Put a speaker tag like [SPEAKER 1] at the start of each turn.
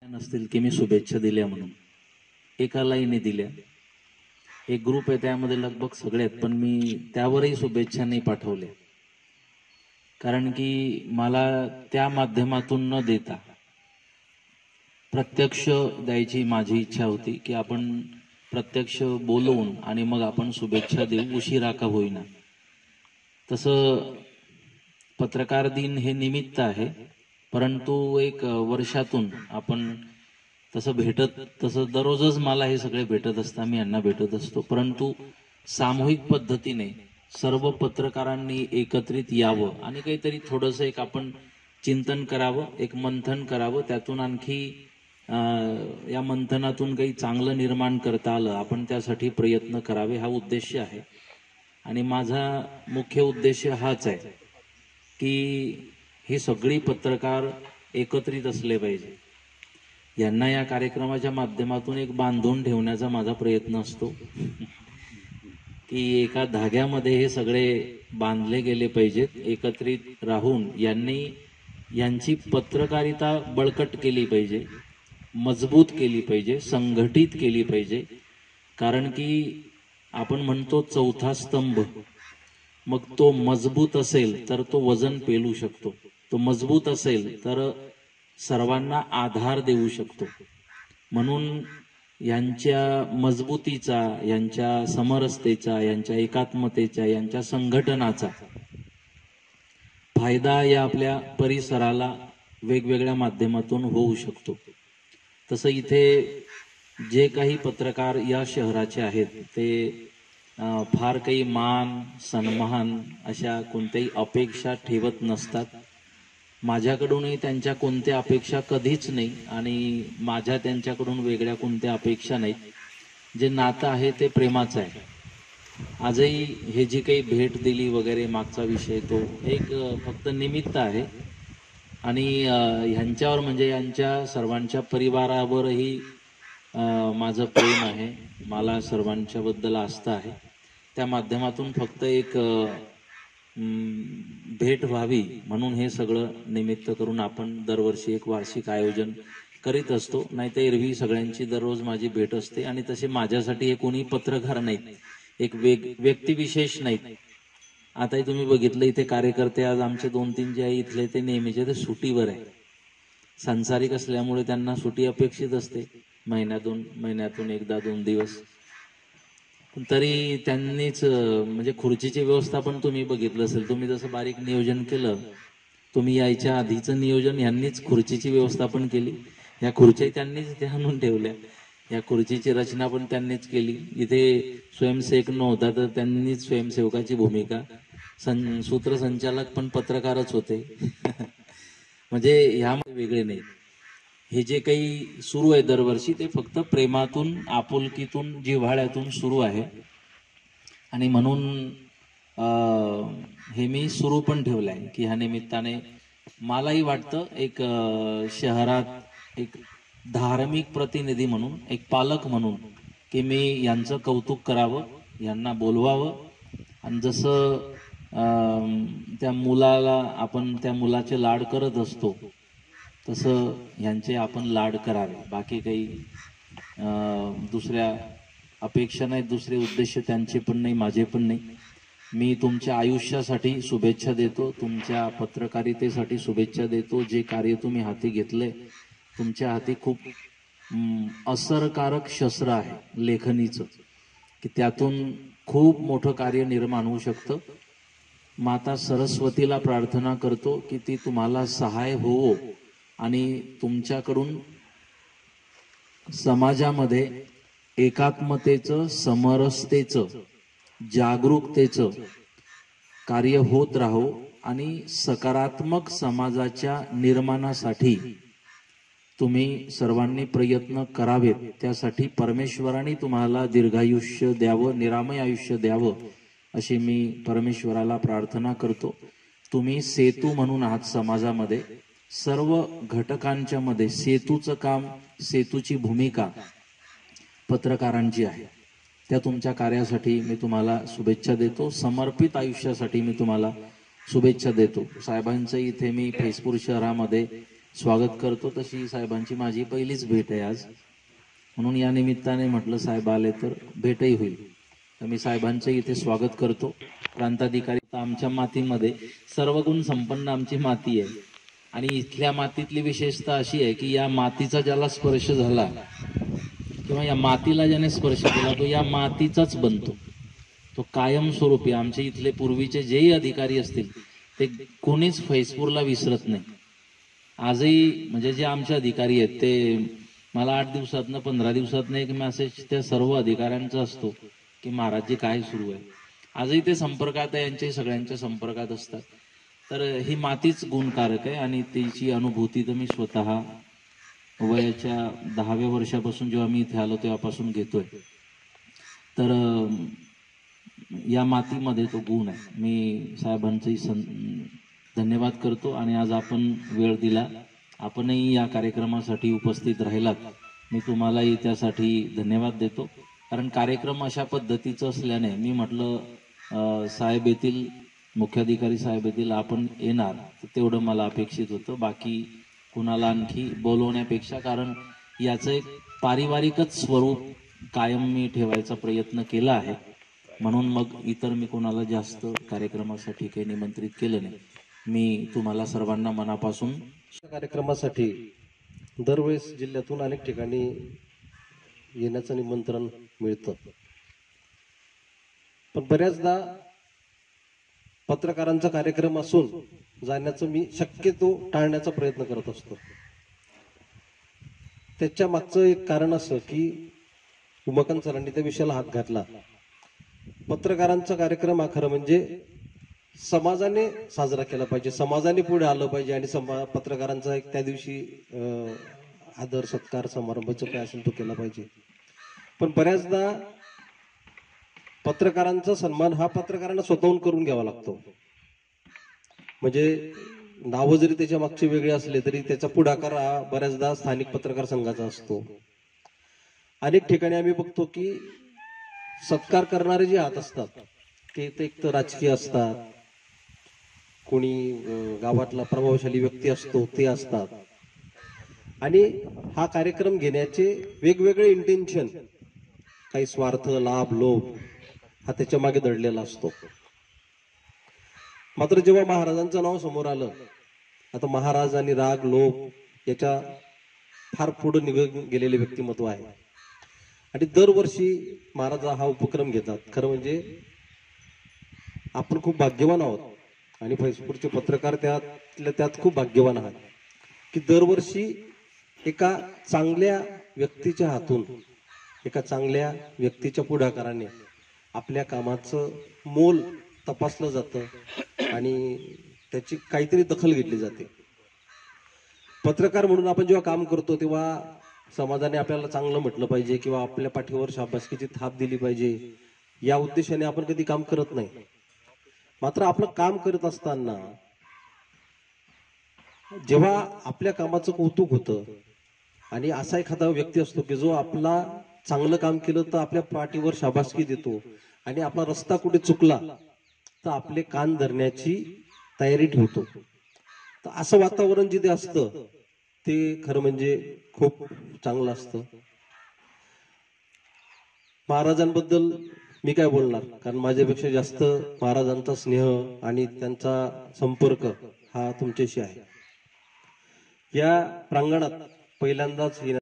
[SPEAKER 1] नसतील की मी शुभेच्छा दिल्या म्हणून, एका लाईने दिल्या. एक ग्रुप आहे त्यामध्ये लगभग सगळे आहेत, पण मी त्यावरही शुभेच्छा नाही पाठवल्या, कारण की मला त्या माध्यमातून न देता प्रत्यक्ष द्यायची माझी इच्छा होती की आपण प्रत्यक्ष बोलवून आणि मग आपण शुभेच्छा देऊ, उशिरा का होईना. तसं पत्रकार दिन हे निमित्त आहे, परंतु एक वर्षातून आपण तसं दररोजच मला हे सगळे भेटत असतात, मी यांना भेटत असतो, परंतु सामूहिक पद्धतीने सर्व पत्रकारांनी एकत्रित यावं आणि काहीतरी थोडंसं एक आपण चिंतन करावं, एक मंथन करावं, त्यातून आणखी या मंथनातून काही चांगलं निर्माण करता आलं, आपण त्यासाठी प्रयत्न करावे, हा उद्देश आहे. आणि माझा मुख्य उद्देश हाच आहे की ही सगळी पत्रकार एकत्रित असले पाहिजे. यांना या कार्यक्रमाच्या माध्यमातून एक बांधून ठेवण्याचा माझा प्रयत्न असतो की एका धाग्यामध्ये हे सगळे बांधले गेले पाहिजेत, एकत्रित राहून यांची पत्रकारिता बळकट केली पाहिजे, मजबूत केली पाहिजे, संघटित केली पाहिजे. कारण की आपण म्हणतो चौथा स्तंभ, मग तो मजबूत असेल तर तो वजन पेलू शकतो, तो मजबूत असेल तर सर्वांना आधार देऊ शकतो. म्हणून यांच्या मजबूतीचा, यांच्या समरसतेचा, यांच्या एकात्मतेचा, यांच्या संघटनाचा फायदा या आपल्या परिसराला वेगवेगळ्या माध्यमातून होऊ शकतो. तसं इथे जे काही पत्रकार या शहराचे आहेत ते फार काही मान सन्मान अशा कोणत्याही अपेक्षा ठेवत नसतात. माझ्याकडूनही त्यांच्या कोणत्या अपेक्षा कधीच नाही आणि माझ्या त्यांच्याकडून वेगळ्या कोणत्या अपेक्षा नाहीत. जे नातं आहे ते प्रेमाचं आहे. आजही हे जी काही भेट दिली वगैरे मागचा विषय तो एक फक्त निमित्त आहे आणि ह्यांच्यावर म्हणजे यांच्या सर्वांच्या परिवारावरही माझं प्रेम आहे, मला सर्वांच्या बद्दल आस्था आहे. त्या माध्यमातून फक्त एक भेट व्हावी म्हणून हे सगळं निमित्त करून आपण दरवर्षी एक वार्षिक आयोजन करीत असतो. नाही तर एरवी सगळ्यांची दररोज माझी भेट असते आणि तसे माझ्यासाठी हे कोणी पत्रकार नाहीत, एक व्यक्तिविशेष नाहीत. आताही तुम्ही बघितलं इथे कार्यकर्ते आज आमचे 2-3 जे आहे इथले ते नेहमीचे ते सुटीवर आहे. सांसारिक असल्यामुळे त्यांना सुटी अपेक्षित असते, महिन्यातून एकदा 2 दिवस. तरी त्यांनीच म्हणजे खुर्चीची व्यवस्था पण तुम्ही बघितलं असेल, तुम्ही जसं बारीक नियोजन केलं, तुम्ही यायच्या आधीचं नियोजन यांनीच खुर्चीची व्यवस्था पण केली. या खुर्च्या त्यांनीच इथे आणून ठेवल्या, या खुर्चीची रचना पण त्यांनीच केली. इथे स्वयंसेवक नव्हता तर त्यांनीच स्वयंसेवकाची भूमिका, सूत्रसंचालक पण पत्रकारच होते. म्हणजे ह्यामध्ये वेगळे नाही. हे जे काही सुरू आहे दरवर्षी ते फक्त प्रेमातून, आपुलकीतून, जिव्हाळ्यातून सुरू आहे. आणि म्हणून हे मी सुरू पण ठेवलं आहे की ह्या निमित्ताने मलाही वाटतं एक शहरात एक धार्मिक प्रतिनिधी म्हणून, एक पालक म्हणून की मी यांचं कौतुक करावं, यांना बोलवावं. आणि जसं त्या मुलाला आपण त्या मुलाचे लाड करत असतो तसं यांचे आपण लाड करावे. बाकी काही दुसऱ्या अपेक्षा नाही, दुसरे उद्देश त्यांचे पण नाही, माझे पण नाही. मी तुमच्या आयुष्यासाठी शुभेच्छा देतो, तुमच्या पत्रकारितेसाठी शुभेच्छा देतो. जे कार्य तुम्ही हाती घेतले, तुमच्या हाती खूप असरकारक शस्त्र आहे लेखनीचं, की त्यातून खूप मोठं कार्य निर्माण होऊ शकतं. माता सरस्वतीला प्रार्थना करतो की ती तुम्हाला सहाय्य होवो आणि तुमच्याकडून समाजामध्ये एकात्मतेचं, समरसतेचं, जागरूकतेचं कार्य होत राहो आणि सकारात्मक समाजाच्या निर्माणासाठी तुम्ही सर्वांनी प्रयत्न करावेत. त्यासाठी परमेश्वराने तुम्हाला दीर्घायुष्य द्यावं, निरामय आयुष्य द्यावं अशी मी परमेश्वराला प्रार्थना करतो. तुम्ही सेतू म्हणून आहात समाजामध्ये, सर्व घटकांच्या मध्ये सेतूचं काम, सेतूची भूमिका पत्रकारांची आहे. त्या तुमच्या कार्यासाठी मी तुम्हाला शुभेच्छा देतो. समर्पित आयुष्यासाठी मी तुम्हाला शुभेच्छा देतो. साहेबांचं इथे मी फैजपूर शहरामध्ये स्वागत करतो तशी साहेबांची माझी पहिलीच भेट आहे आज, म्हणून या निमित्ताने म्हटलं साहेब आले तर भेटही होईल. तर मी साहेबांचे इथे स्वागत करतो. प्रांताधिकारी, आमच्या मातीमध्ये सर्व गुण संपन्न आमची माती आहे आणि इथल्या मातीतली विशेषता अशी आहे की या मातीचा ज्याला स्पर्श झाला किंवा या मातीला ज्याने स्पर्श केला तो या मातीचाच बनतो. तो कायमस्वरूपी आमचे इथले पूर्वीचे जेही अधिकारी असतील ते कोणीच फैजपूरला विसरत नाही. आजही म्हणजे जे आमचे अधिकारी आहेत ते मला 8 दिवसातनं 15 दिवसातनं एक मेसेज त्या सर्व अधिकाऱ्यांचा असतो की महाराज जी काय सुरू आहे. आजही ते संपर्कात आहे, यांच्या सगळ्यांच्या संपर्कात असतात. तर ही मातीच गुणकारक आहे आणि तिची अनुभूती तर मी स्वतः वयाच्या 10व्या वर्षापासून जेव्हा मी इथे आलो तेव्हापासून घेतोय. तर या मातीमध्ये तो गुण आहे. मी साहेबांचंही धन्यवाद करतो आणि आज आपण वेळ दिला, आपणही या कार्यक्रमासाठी उपस्थित राहिलात, मी तुम्हालाही त्यासाठी धन्यवाद देतो. कारण कार्यक्रम अशा पद्धतीचं असल्याने मी म्हटलं साहेब येतील, मुख्याधिकारी साहेब येतील, आपण येणार, तर तेवढं मला अपेक्षित होतं. बाकी कुणाला आणखी बोलवण्यापेक्षा, कारण याचं एक पारिवारिकच स्वरूप कायम मी ठेवायचा प्रयत्न केला आहे, म्हणून मग इतर मी कोणाला जास्त कार्यक्रमासाठी काही निमंत्रित केलं नाही. मी तुम्हाला सर्वांना मनापासून
[SPEAKER 2] कार्यक्रमासाठी दरवेळेस जिल्ह्यातून अनेक ठिकाणी येण्याचं निमंत्रण मिळतं, पण बऱ्याचदा पत्रकारांचा कार्यक्रम असून जाण्याचं मी शक्यतो टाळण्याचा प्रयत्न करत असतो. त्याच्या मागचं एक कारण असं की उमाकांत सरांनी त्या विषयाला हात घातला. पत्रकारांचा कार्यक्रम हा खरं म्हणजे समाजाने साजरा केला पाहिजे, समाजाने पुढे आलं पाहिजे आणि पत्रकारांचा एक त्या दिवशी आदर सत्कार समारंभाचं काय असेल तो केला पाहिजे. पण बऱ्याचदा पत्रकारांचा सन्मान हा पत्रकारांना स्वतःहून करून घ्यावा लागतो. म्हणजे नावं जरी त्याच्या मागचे वेगळे असले तरी त्याचा पुढाकार हा बऱ्याचदा स्थानिक पत्रकार संघाचा असतो. अनेक ठिकाणी आम्ही बघतो की सत्कार करणारे जे हात असतात ते एक तर राजकीय असतात, कोणी गावातला प्रभावशाली व्यक्ती असतो ते असतात, आणि हा कार्यक्रम घेण्याचे वेगवेगळे इंटेन्शन, काही स्वार्थ, लाभ, लोभ हा त्याच्या मागे दडलेला असतो. मात्र जेव्हा महाराजांचं नाव समोर आलं, आता महाराज आणि राग, लोभ याच्या फार पुढे निघून गेलेले व्यक्तिमत्व आहे आणि दरवर्षी महाराज हा उपक्रम घेतात. खरं म्हणजे आपण खूप भाग्यवान आहोत आणि फैजपूरचे पत्रकार त्यात खूप भाग्यवान आहात की दरवर्षी एका चांगल्या व्यक्तीच्या हातून, एका चांगल्या व्यक्तीच्या पुढाकाराने आपल्या कामाचं मोल तपासलं जातं आणि त्याची काहीतरी दखल घेतली जाते. पत्रकार म्हणून आपण जेव्हा काम करतो तेव्हा समाजाने आपल्याला चांगलं म्हटलं पाहिजे किंवा आपल्या पाठीवर शाबासकीची थाप दिली पाहिजे, या उद्देशाने आपण कधी काम करत नाही. मात्र आपलं काम करत असताना जेव्हा आपल्या कामाचं कौतुक होतं आणि असा एखादा व्यक्ती असतो की जो आपला चांगलं काम केलं तर आपल्या पाठीवर शाबासकी देतो आणि आपला रस्ता कुठे चुकला तर आपले कान धरण्याची तयारी ठेवतो, तर असं वातावरण जिथे असतं ते खरं म्हणजे खूप चांगलं असतं. महाराजांबद्दल मी काय बोलणार, कारण माझ्यापेक्षा जास्त महाराजांचा स्नेह आणि त्यांचा संपर्क हा तुमच्याशी आहे. या प्रांगणात पहिल्यांदाच